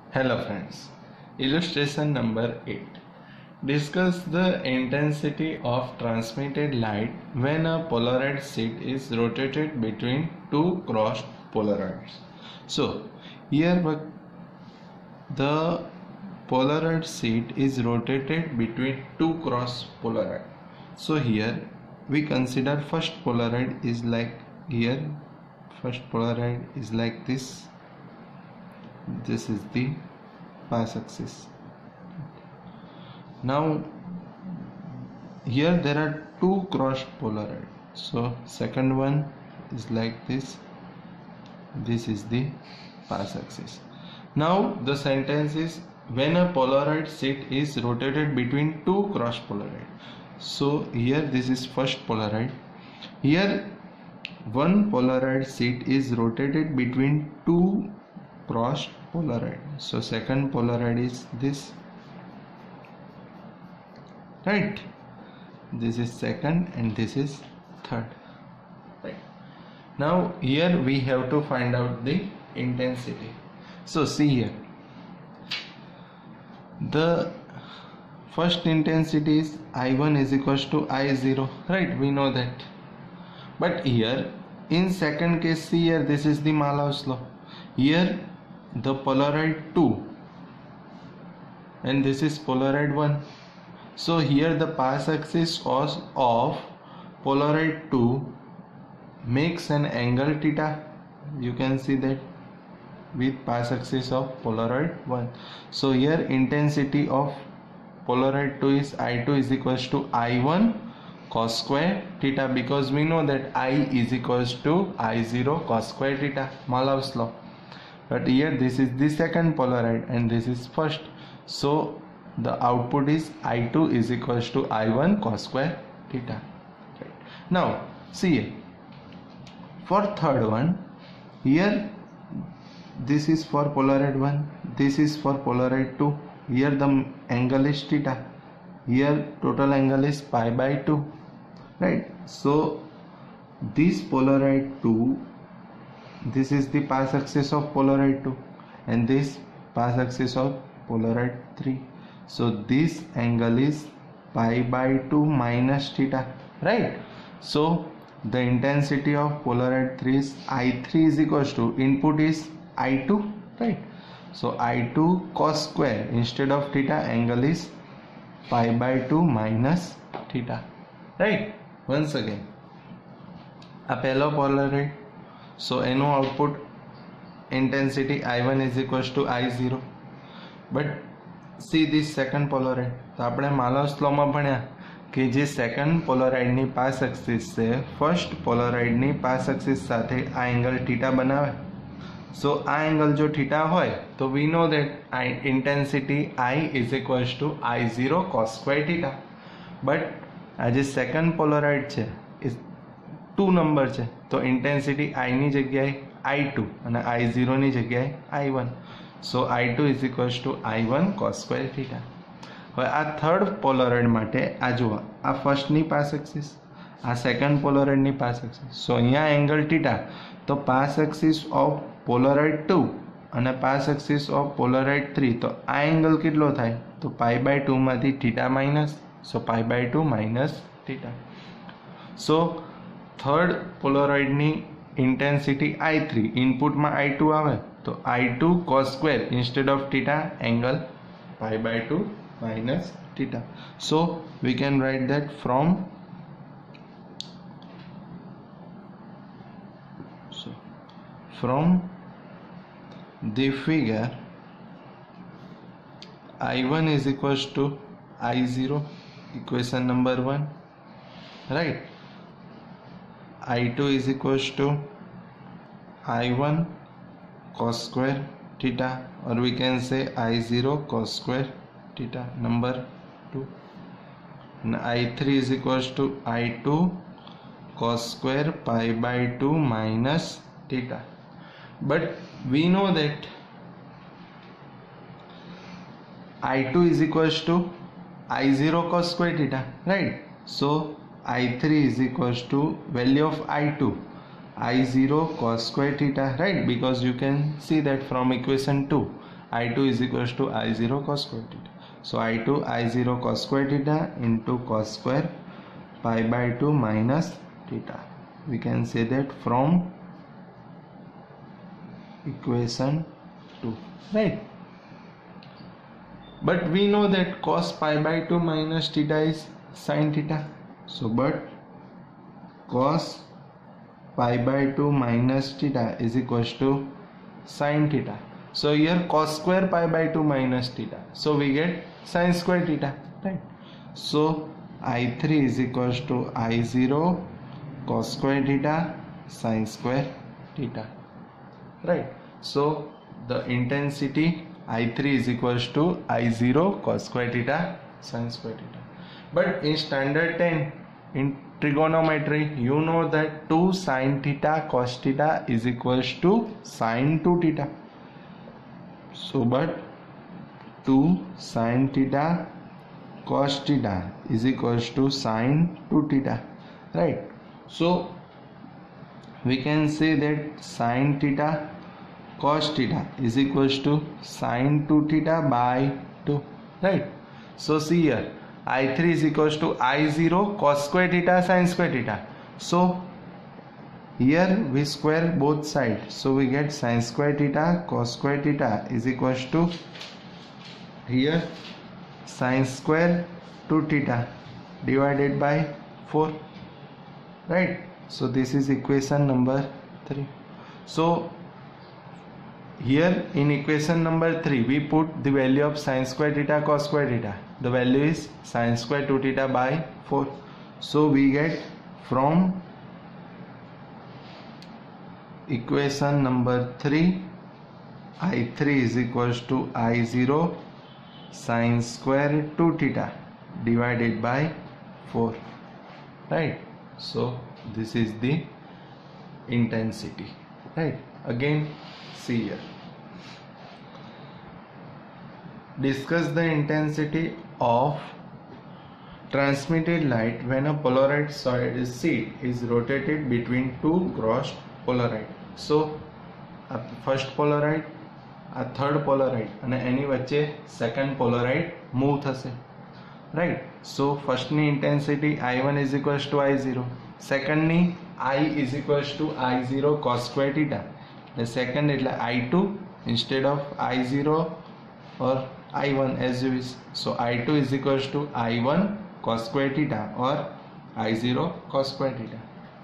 Hello friends. Illustration number 8. Discuss the intensity of transmitted light when a Polaroid sheet is rotated between two crossed Polaroids. So here the Polaroid sheet is rotated between two cross Polaroid. So here we consider first Polaroid is like here. First Polaroid is like this. This is the pass axis. Now here there are two crossed Polaroid. So second one is like this. This is the pass axis. Now the sentence is when a Polaroid sheet is rotated between two cross Polaroid. So here this is first Polaroid. Here one Polaroid sheet is rotated between two crossed Polaroid. So second Polaroid is this, right? This is second and this is third, right? Now here we have to find out the intensity. So see here, the first intensity is I1 is equals to I0, right? We know that. But here in second case, see here, this is the Malav's law. Here the Polaroid 2 and this is Polaroid 1. So here the pass axis of Polaroid 2 makes an angle theta. You can see that with pass axis of Polaroid 1. So here intensity of Polaroid 2 is I2 is equals to I1 cos square theta, because we know that I is equals to I0 cos square theta, Malav's law. But here this is the second Polaroid and this is first. So the output is I2 is equals to I1 cos square theta. Right. Now see here, for third one, here this is for Polaroid 1, this is for Polaroid 2. Here the angle is theta. Here total angle is pi by 2. Right. So this Polaroid 2, this is the pass axis of Polaroid 2 and this pass axis of Polaroid 3. So this angle is pi by 2 minus theta, right? So the intensity of Polaroid 3 is I3 is equals to input is I2, right? So I2 cos square, instead of theta angle is pi by 2 minus theta, right? Once again, a પહેલો Polaroid, so એનું output intensity I1 is equals to I0. But see this second Polaroid, તો આપણે Malav's law માં ભણ્યા કે જે second Polaroid ની pass axis છે ફર્સ્ટ Polaroid ની પાસ એક્સિસ સાથે આ એંગલ θ બનાવે. So આ એંગલ જો θ હોય તો we know that intensity I is equals to I0 cos square theta. But આ જે સેકન્ડ Polaroid છે એ 2 નંબર છે, તો ઇન્ટેન્સિટી I ની જગ્યાએ I2 અને I0 ની જગ્યાએ I1. So I2 is equals to I1 cos square theta. હવે આ થર્ડ Polaroid માટે આ જુઓ, આ ફર્સ્ટની પાસ એક્સિસ, આ સેકન્ડ Polaroidની પાસ એક્સિસ. સો અહીંયા એંગલ θ, તો પાસ એક્સિસ ઓફ Polaroid 2 અને પાસ એક્સિસ ઓફ Polaroid 3, તો આ એંગલ કેટલો થાય? તો પાઈ બાય 2 માંથી θ minus, so pi by 2 minus θ. So third Polaroidની ઇન્ટેન્સિટી I3, ઇનપુટમાં I2 આવે તો I2 cos square instead of theta angle pi by 2 minus theta. So we can write that from the figure I1 is equals to I0, equation number 1, right? I2 is equals to I1 cos square theta, or we can say I0 cos square theta, number 2. And I3 is equals to I2 cos square pi by 2 minus theta. But we know that I2 is equals to I0 cos square theta, right? So I3 is equals to value of I2 I0 cos square theta, right? Because you can see that from equation 2 I2 is equals to I0 cos square theta. So I2 I0 cos square theta into cos square pi by 2 minus theta. We can say that from equation 2, right? But we know that cos pi by 2 minus theta is sin theta. So but cos pi by 2 minus theta is equals to sin theta. So here cos square pi by 2 minus theta. So we get sin square theta, right? So I3 is equals to I0 cos square theta sin square theta, right? So the intensity I3 is equals to I0 cos square theta sin square theta. But in standard 10 in trigonometry, you know that 2 sin theta cos theta is equals to sin 2 theta. So but 2 sin theta cos theta is equals to sin 2 theta, right? So we can say that sin theta cos theta is equals to sin 2 theta by 2, right? So see here, I3 is equals to I0 cos square theta sin square theta. So here we square both sides, so we get sin square theta cos square theta is equals to here sin square 2 theta divided by 4, right? So this is equation number 3. So here in equation number 3 we put the value of sin square theta cos square theta. The value is sin square 2 theta by 4. So we get from equation number 3 I3 is equals to I0 sin square 2 theta divided by 4, right? So this is the intensity, right? Again see here, discuss the intensity of transmitted light when a polarized solid sheet is rotated between two crossed polaroid. So a first polaroid, a third polaroid અને એની વચ્ચે second polaroid move થશે, right? So first ની intensity I1 is equals to I0, second ની I is equals to I0 cos square theta. The second એટલે I2 instead of I0 or I1 as you wish. So I2 is equals to I1 cos square theta or I0 cos square theta.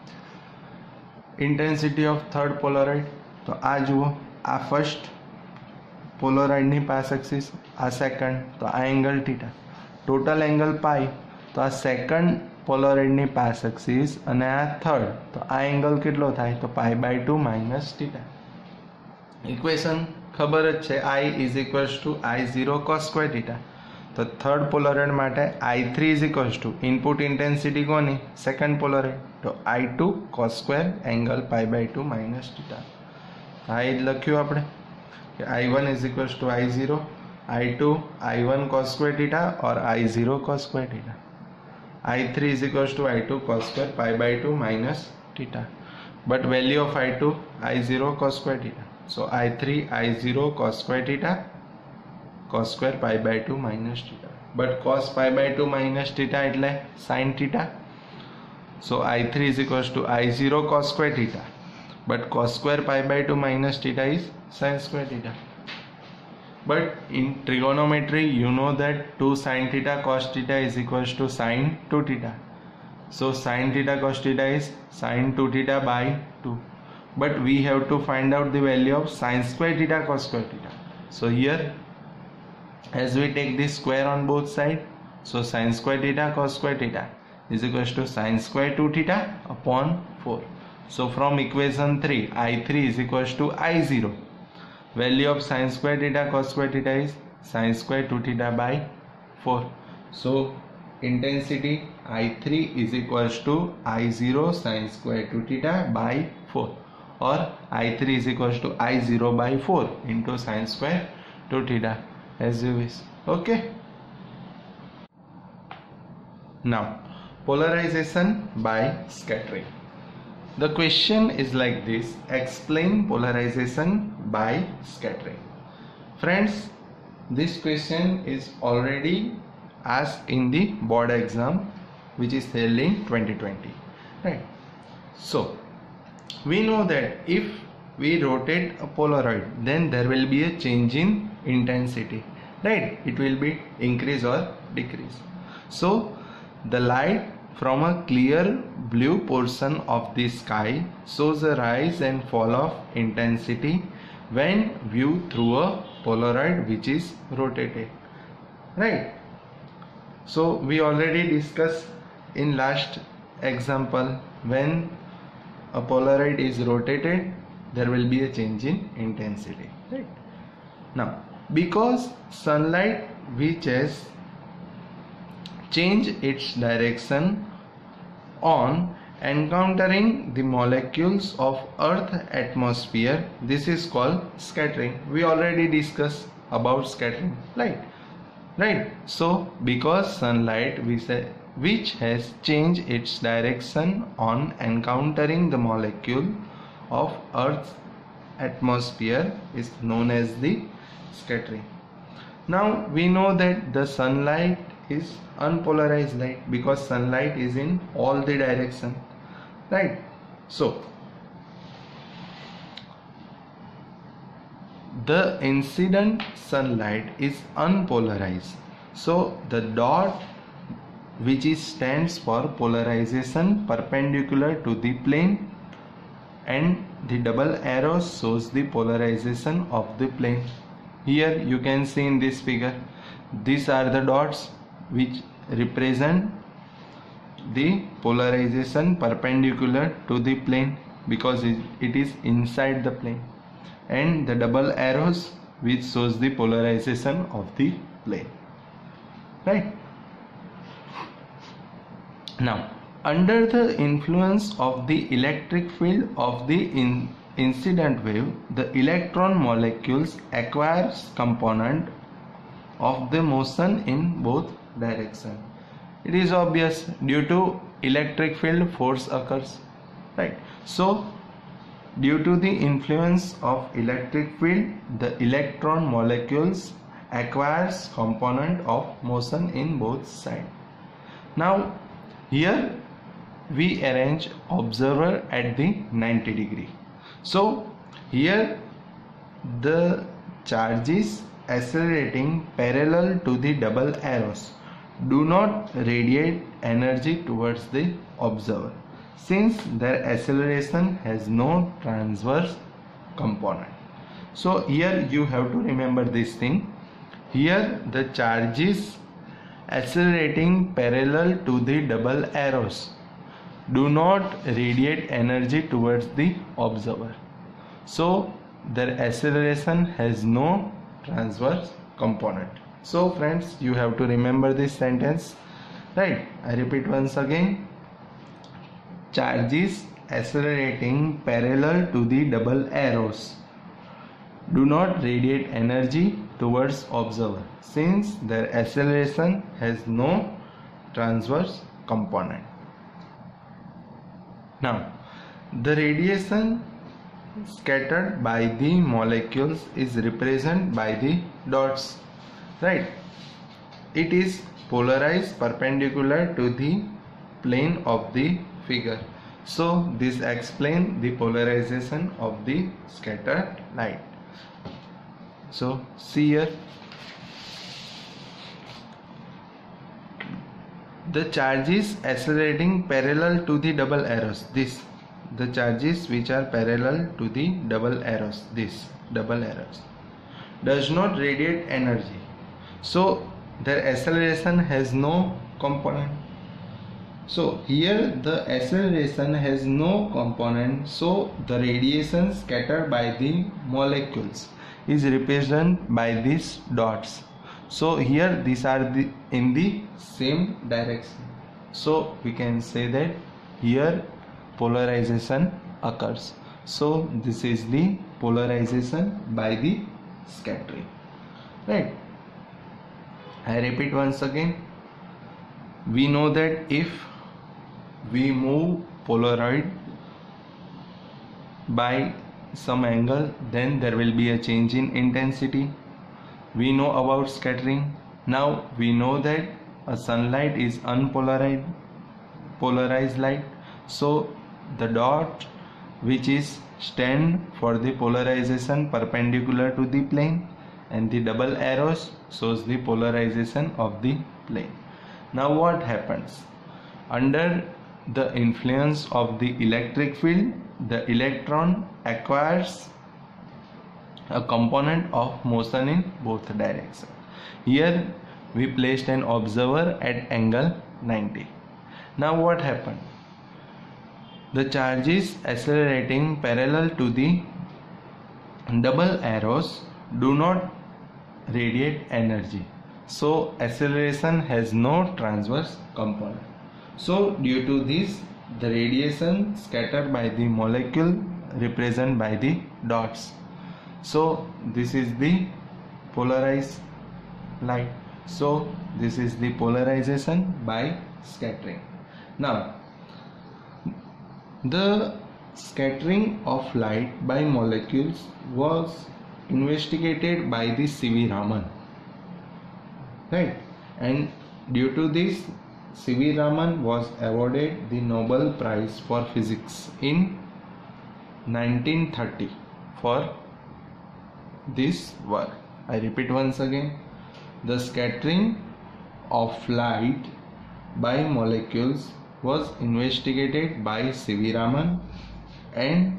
Intensity of third polaroid, તો આ જુઓ, આ first પોલોરાઇડની pass axis, આ second, તો આ angle theta, total angle pi, તો આ સેકન્ડ પોલોરાઇડની પાસ એક્સિસ અને આ થર્ડ, તો આ એંગલ કેટલો થાય, તો pi by 2 minus theta. Equation ખબર જ છે, I is equals to I0 cos square theta. તો થર્ડ પોલારોઇડ માટે I3 is equals to input intensity કોની, સેકન્ડ પોલારોઇડ, તો I2 cos square angle pi by 2 minus theta. આ જ લખ્યું આપણે કે I1 is equals to I0, I2 I1 cos square theta or I0 cos square theta. I3 is equals to I2 cos square pi by 2 minus theta. But value of I2 I0 cos square theta. So I3 I0 cos square theta cos square pi by 2 minus theta. But cos pi by 2 minus theta એટલે sin theta. So I3 is equals to I0 cos square theta. But cos square pi by 2 minus theta is sin square theta. But in trigonometry, you know that 2 sin theta cos theta is equals to sin 2 theta. So sin theta cos theta is sin 2 theta by 2. But we have to find out the value of sin square theta cos square theta. So here, as we take this square on both sides, so sin square theta cos square theta is equals to sin square 2 theta upon 4. So from equation 3, I3 is equals to I0. Value of sin square theta cos square theta is sin square 2 theta by 4. So intensity I3 is equals to I0 sin square 2 theta by 4, or I3 is equals to I0 by 4 into sin square 2 theta, as you wish. Okay. Now polarization by scattering. The question is like this: explain polarization by scattering. Friends, this question is already asked in the board exam which is held in 2020, right? So we know that if we rotate a Polaroid, then there will be a change in intensity, right? It will be increase or decrease. So the light from a clear blue portion of the sky shows a rise and fall of intensity when viewed through a Polaroid which is rotated, right? So we already discussed in last example, when a Polaroid is rotated, there will be a change in intensity, right? Now, because sunlight which has changed its direction on encountering the molecules of Earth atmosphere, this is called scattering. We already discussed about scattering, right? So because sunlight which has changed its direction on encountering the molecule of Earth's atmosphere is known as the scattering. Now we know that the sunlight is unpolarized light because sunlight is in all the direction, right? So the incident sunlight is unpolarized. So the dot which stands for polarization perpendicular to the plane, and the double arrow shows the polarization of the plane. Here you can see in this figure, these are the dots which represent the polarization perpendicular to the plane because it is inside the plane, and the double arrows which shows the polarization of the plane, right? Now, under the influence of the electric field of the incident wave, the electron molecules acquires component of the motion in both directions. It is obvious, due to electric field force occurs, right? So due to the influence of electric field, the electron molecules acquires component of motion in both sides. Now here we arrange observer at the 90 degree. So here the charges accelerating parallel to the double arrows do not radiate energy towards the observer, since their acceleration has no transverse component. So here you have to remember this thing. Here the charges accelerating parallel to the double arrows do not radiate energy towards the observer, so their acceleration has no transverse component. So friends, you have to remember this sentence, right? I repeat once again. Charges accelerating parallel to the double arrows do not radiate energy towards observer, since their acceleration has no transverse component. Now, the radiation scattered by the molecules is represented by the dots, right? It is polarized perpendicular to the plane of the figure. So this explains the polarization of the scattered light. So see here, the charges accelerating parallel to the double arrows, the charges which are parallel to the double arrows, does not radiate energy, so their acceleration has no component. So here the acceleration has no component, so the radiation scattered by the molecules is represented by these dots. So here these are in the same direction, so we can say that here polarization occurs. So this is the polarization by the scattering, right? I repeat once again. We know that if we move Polaroid by some angle, then there will be a change in intensity. we know about scattering. Now we know that a sunlight is polarized light. So the dot which is stand for the polarization perpendicular to the plane, and the double arrows shows the polarization of the plane. Now what happens? Under the influence of the electric field, the electron acquires a component of motion in both directions. Here we placed an observer at angle 90. Now what happened? The charge is accelerating parallel to the double arrows do not radiate energy. So acceleration has no transverse component. So due to this, the radiation scattered by the molecule represented by the dots. So this is the polarized light. So this is the polarization by scattering. Now the scattering of light by molecules was investigated by the C.V. Raman, right? And due to this, C.V. Raman was awarded the Nobel Prize for Physics in 1930 for this work. I repeat once again, the scattering of light by molecules was investigated by C.V. Raman, and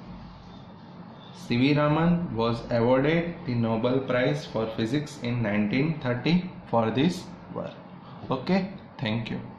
C.V. Raman was awarded the Nobel Prize for Physics in 1930 for this work. Okay, thank you.